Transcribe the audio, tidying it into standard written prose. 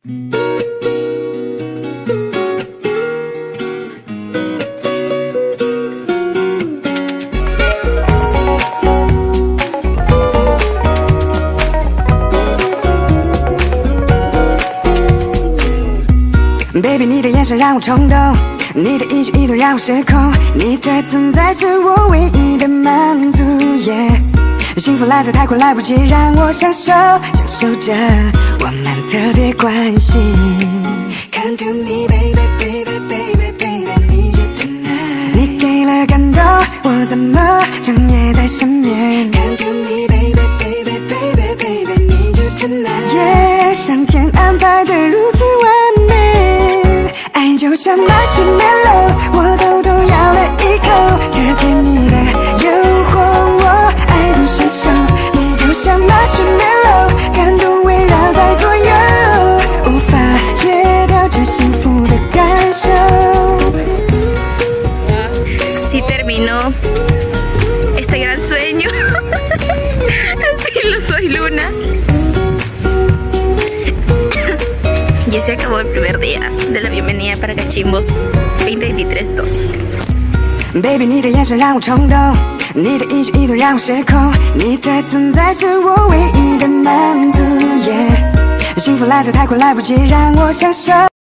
Baby， 你的眼神让我冲动，你的一举一动让我失控，你的存在是我唯一的满足。幸福来得太快，来不及让我享受着我们特别关系。Come to me, baby, baby, baby, baby, need you tonight。你给了感动，我怎么整夜在身边。Come to me, baby, baby, baby, baby, need you tonight。上天安排的如此完美，爱就像marshmallow，我偷偷咬了一口，这甜蜜的诱惑我爱不释手。你就像marshmallow，感动围绕在左右，无法戒掉这幸福的感受。 Sí terminó este gran sueño. Así lo soy, Luna. Y se acabó el primer día de la bienvenida para Cachimbos 2023-2。 Baby， 你的眼神让我冲动，你的一举一动让我失控，你的存在是我唯一的满足。幸福来得太快，来不及让我享受。